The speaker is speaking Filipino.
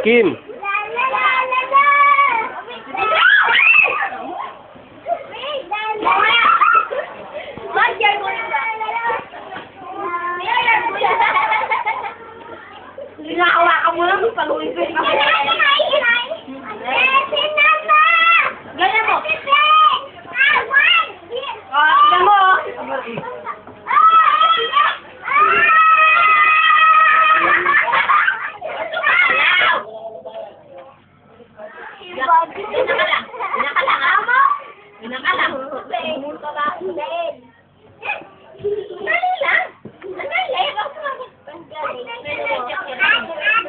Kim. Hinahawakan mo lang, paluin ko. Ganyan mo. Ganyan mo. Dali lang. Dali lang.